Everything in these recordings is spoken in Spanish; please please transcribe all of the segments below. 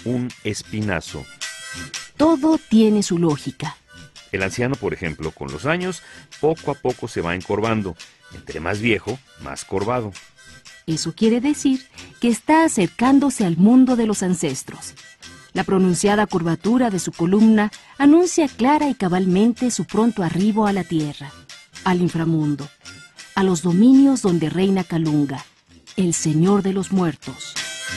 un espinazo. Todo tiene su lógica. El anciano, por ejemplo, con los años, poco a poco se va encorvando. Entre más viejo, más corvado. Eso quiere decir que está acercándose al mundo de los ancestros. La pronunciada curvatura de su columna anuncia clara y cabalmente su pronto arribo a la tierra, al inframundo, a los dominios donde reina Kalunga, el señor de los muertos.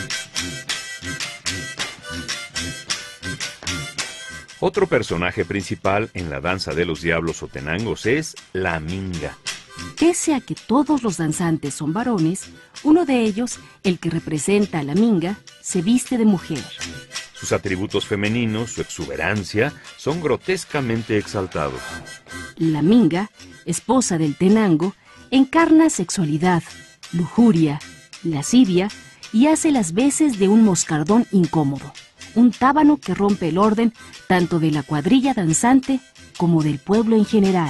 Otro personaje principal en la danza de los diablos o tenangos es la minga. Pese a que todos los danzantes son varones, uno de ellos, el que representa a la minga, se viste de mujer. Sus atributos femeninos, su exuberancia, son grotescamente exaltados. La minga, esposa del tenango, encarna sexualidad, lujuria, lascivia y hace las veces de un moscardón incómodo, un tábano que rompe el orden tanto de la cuadrilla danzante como del pueblo en general.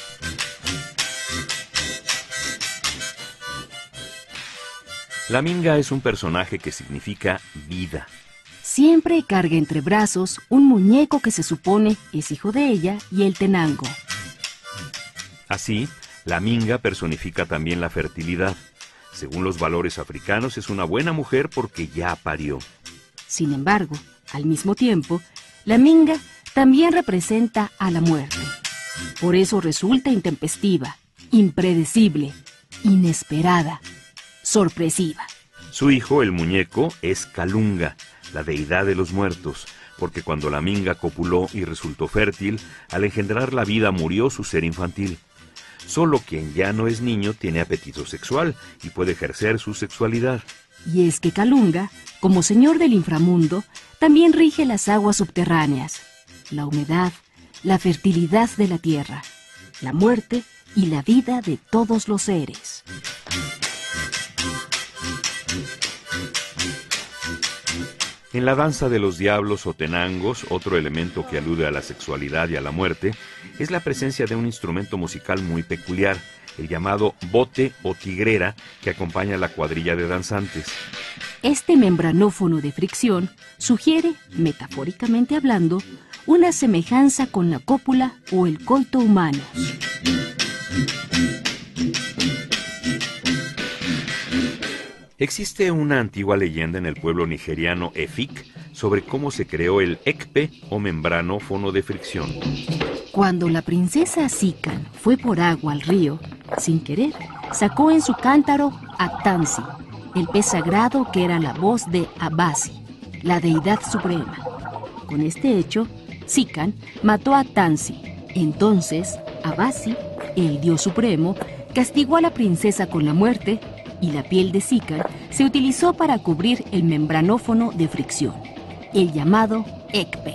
La minga es un personaje que significa vida. Siempre carga entre brazos un muñeco que se supone es hijo de ella y el tenango. Así, la minga personifica también la fertilidad. Según los valores africanos, es una buena mujer porque ya parió. Sin embargo, al mismo tiempo, la minga también representa a la muerte. Por eso resulta intempestiva, impredecible, inesperada, sorpresiva. Su hijo, el muñeco, es Kalunga, la deidad de los muertos, porque cuando la minga copuló y resultó fértil, al engendrar la vida murió su ser infantil. Solo quien ya no es niño tiene apetito sexual y puede ejercer su sexualidad. Y es que Kalunga, como señor del inframundo, también rige las aguas subterráneas, la humedad, la fertilidad de la tierra, la muerte y la vida de todos los seres. En la danza de los diablos o tenangos, otro elemento que alude a la sexualidad y a la muerte, es la presencia de un instrumento musical muy peculiar, el llamado bote o tigrera, que acompaña a la cuadrilla de danzantes. Este membranófono de fricción sugiere, metafóricamente hablando, una semejanza con la cópula o el coito humano. Existe una antigua leyenda en el pueblo nigeriano Efik sobre cómo se creó el ekpe o membranófono de fricción. Cuando la princesa Sikan fue por agua al río, sin querer, sacó en su cántaro a Tansi, el pez sagrado que era la voz de Abasi, la deidad suprema. Con este hecho, Sikan mató a Tansi. Entonces, Abasi, el dios supremo, castigó a la princesa con la muerte y la piel de Sikan se utilizó para cubrir el membranófono de fricción, el llamado ekpe.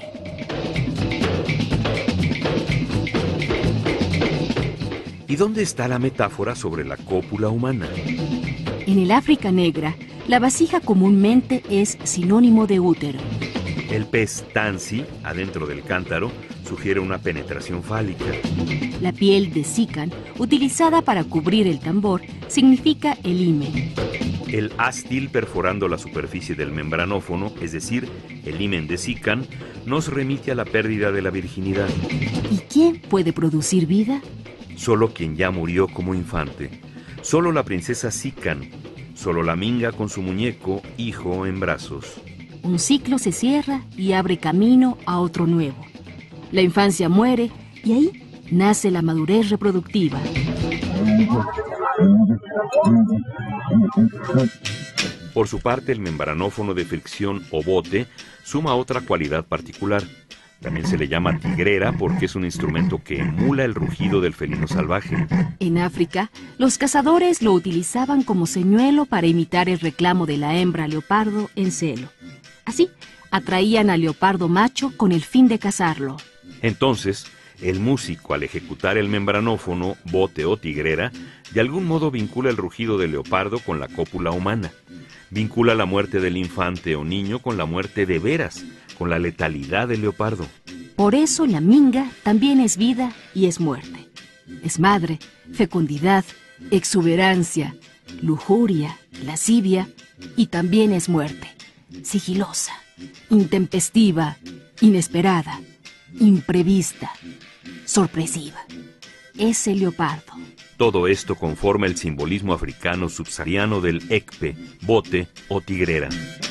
¿Y dónde está la metáfora sobre la cópula humana? En el África negra, la vasija comúnmente es sinónimo de útero. El pez Tansi, adentro del cántaro, sugiere una penetración fálica. La piel de Sikan, utilizada para cubrir el tambor, significa el himen. El ástil perforando la superficie del membranófono, es decir, el himen de Sikan, nos remite a la pérdida de la virginidad. ¿Y quién puede producir vida? Solo quien ya murió como infante. Solo la princesa Sikan. Solo la minga con su muñeco, hijo, en brazos. Un ciclo se cierra y abre camino a otro nuevo. La infancia muere y ahí nace la madurez reproductiva. Por su parte, el membranófono de fricción o bote suma otra cualidad particular. También se le llama tigrera porque es un instrumento que emula el rugido del felino salvaje. En África, los cazadores lo utilizaban como señuelo para imitar el reclamo de la hembra leopardo en celo. Así, atraían al leopardo macho con el fin de cazarlo. Entonces, el músico, al ejecutar el membranófono, bote o tigrera, de algún modo vincula el rugido del leopardo con la cópula humana. Vincula la muerte del infante o niño con la muerte de veras, con la letalidad del leopardo. Por eso la minga también es vida y es muerte. Es madre, fecundidad, exuberancia, lujuria, lascivia y también es muerte, sigilosa, intempestiva, inesperada, imprevista, sorpresiva. Es el leopardo. Todo esto conforma el simbolismo africano subsahariano del ekpe, bote o tigrera.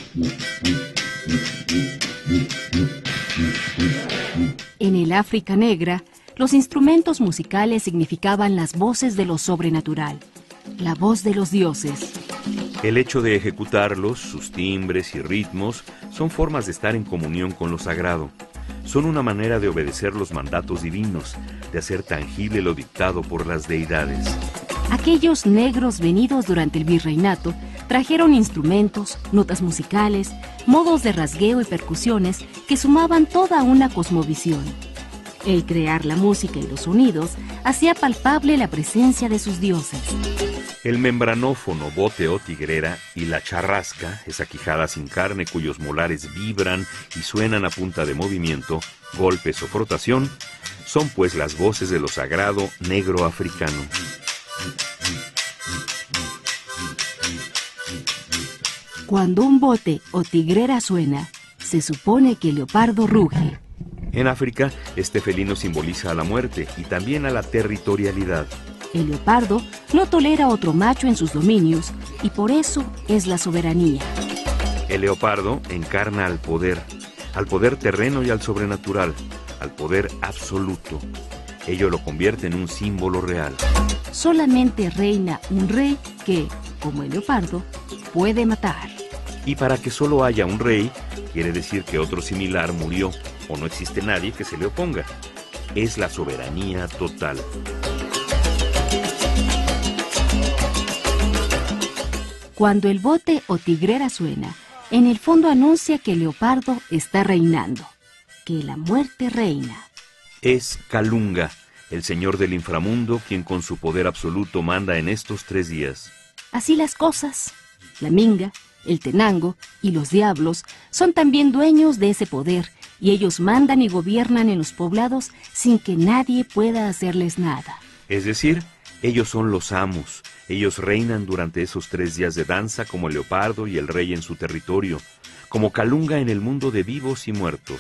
En el África negra, los instrumentos musicales significaban las voces de lo sobrenatural, la voz de los dioses. El hecho de ejecutarlos, sus timbres y ritmos, son formas de estar en comunión con lo sagrado. Son una manera de obedecer los mandatos divinos, de hacer tangible lo dictado por las deidades. Aquellos negros venidos durante el virreinato trajeron instrumentos, notas musicales, modos de rasgueo y percusiones que sumaban toda una cosmovisión. El crear la música y los sonidos hacía palpable la presencia de sus dioses. El membranófono, bote o tigrera, y la charrasca, esa quijada sin carne cuyos molares vibran y suenan a punta de movimiento, golpes o frotación, son pues las voces de lo sagrado negro africano. Cuando un bote o tigrera suena, se supone que el leopardo ruge. En África, este felino simboliza a la muerte y también a la territorialidad. El leopardo no tolera otro macho en sus dominios y por eso es la soberanía. El leopardo encarna al poder terreno y al sobrenatural, al poder absoluto. Ello lo convierte en un símbolo real. Solamente reina un rey que, como el leopardo, puede matar. Y para que solo haya un rey, quiere decir que otro similar murió o no existe nadie que se le oponga. Es la soberanía total. Cuando el bote o tigrera suena, en el fondo anuncia que el leopardo está reinando, que la muerte reina. Es Kalunga, el señor del inframundo, quien con su poder absoluto manda en estos 3 días. Así las cosas. La minga, el tenango y los diablos son también dueños de ese poder y ellos mandan y gobiernan en los poblados sin que nadie pueda hacerles nada. Es decir, ellos son los amos. Ellos reinan durante esos 3 días de danza como el leopardo y el rey en su territorio, como Kalunga en el mundo de vivos y muertos.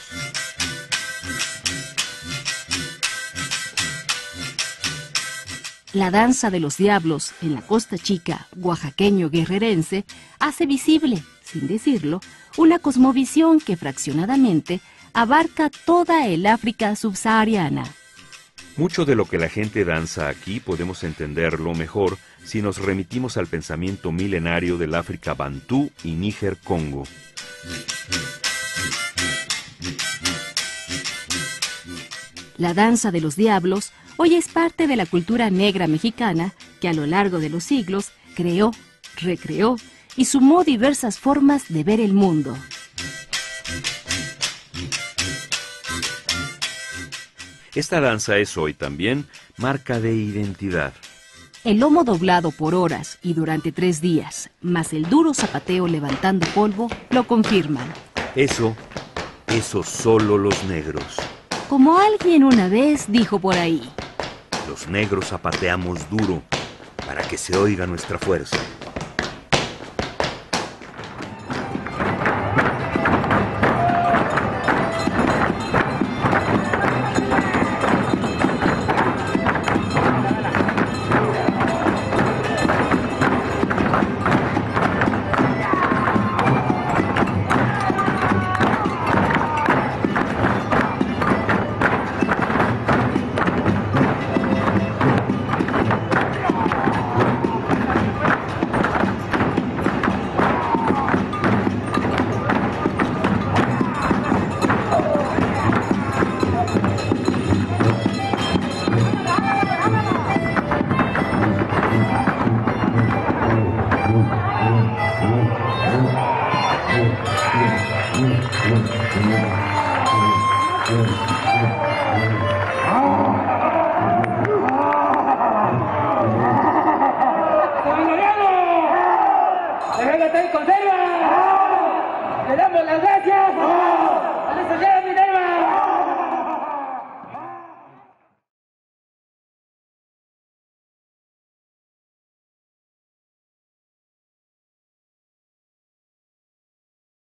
La danza de los diablos en la Costa Chica, oaxaqueño-guerrerense, hace visible, sin decirlo, una cosmovisión que fraccionadamente abarca toda el África subsahariana. Mucho de lo que la gente danza aquí podemos entenderlo mejor si nos remitimos al pensamiento milenario del África Bantú y Níger-Congo. La danza de los diablos hoy es parte de la cultura negra mexicana que a lo largo de los siglos creó, recreó y sumó diversas formas de ver el mundo. Esta danza es hoy también marca de identidad. El lomo doblado por horas y durante 3 días, más el duro zapateo levantando polvo, lo confirman. Eso solo los negros. Como alguien una vez dijo por ahí. Los negros zapateamos duro para que se oiga nuestra fuerza. ¡Le damos las gracias! ¡A nuestro